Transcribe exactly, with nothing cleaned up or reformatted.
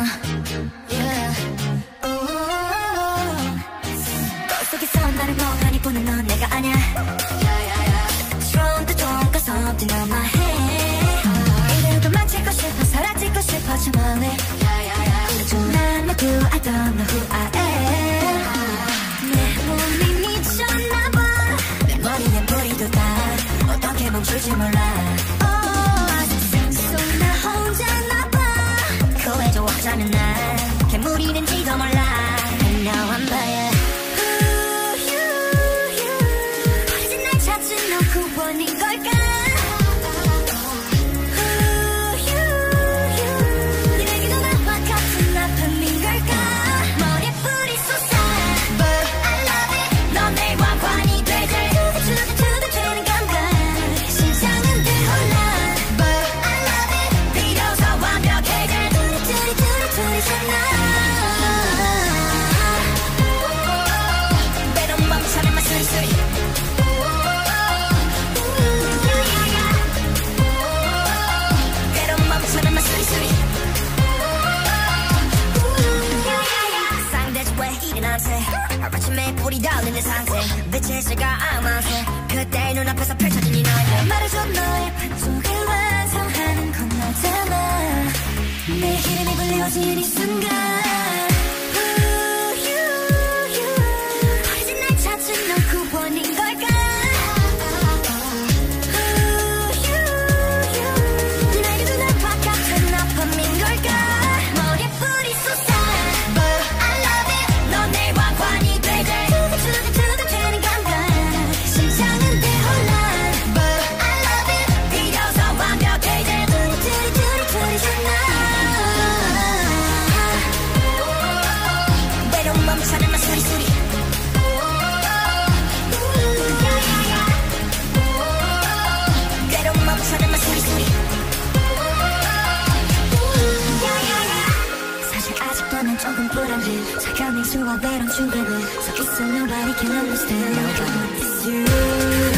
yeah. 거울 속에서 나를 멍하니 보는 넌 내가 아냐. From the dawn got something on my head. 이대로 도망치고 싶어 사라지고 싶어 저 멀리. 난 모두 I don't know who I am. 내 몸이 미쳤나봐. 내 머리에 뿌리도 다 어떻게 멈출지 몰라. 나 혼자나봐. 코에 좋아하자면 난 괴물이는지도 몰라. And now I'm by 버려진 날 찾은 너 구원인 걸까. 네게도 나와 같은 아픔인 걸까. 머리에 뿌리 쏟아 But I love it. 넌 내 왕관이 되지. 두근두근 되는 감각. 심장은 늘 혼란 But I love it. 비로소 완벽해질 둘이 둘이 둘이 둘이잖아. 때론 멈춰는 말 술술. 때론 멈춰는 말 술술. 상대적 왜 이리 나한테 아침에 불이 닿는 내 상태. 빛의 시가 아마새 그때 눈앞에서 펼쳐진 이 너의 말해줘. 너의 반쪽을 완성하는 건 너잖아. 내 이름이 불려진 이 순간 버려진 날 찾은 너 구원인 걸까. 내게도 나와 같은 아픔인 걸까. 머리에 뿌리 쏟아 But I love it. 넌 내 왕관이 되지. 두근두근 되는 감각. 심장은 늘 혼란 But I love it. 비로소 완벽해질 둘이 둘이 둘이 둘이잖아. 때론 멈춰는 말 소리소리. 때론 멈춰는 말 소리소리. 사실 아직도 난 조금 불안해. 작은 미소와 외로운 중간에 서 있어 nobody can understand. It's you.